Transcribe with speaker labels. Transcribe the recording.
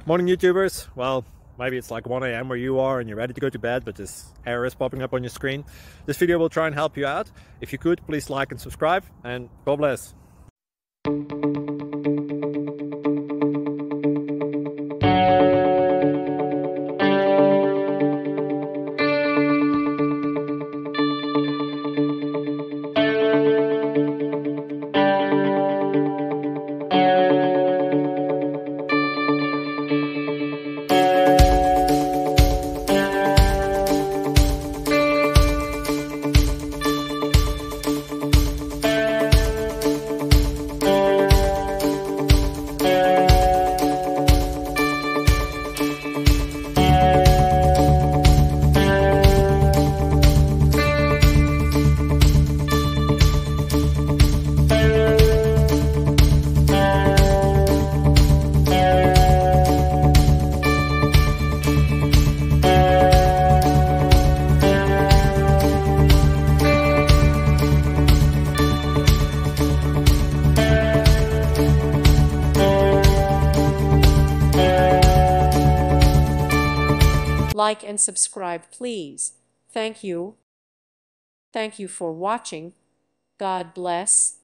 Speaker 1: Morning YouTubers. Well, maybe it's like 1 a.m. where you are and you're ready to go to bed, but this error is popping up on your screen. This video will try and help you out. If you could, please like and subscribe, and God bless.
Speaker 2: Like and subscribe, please. Thank you. Thank you for watching. God bless.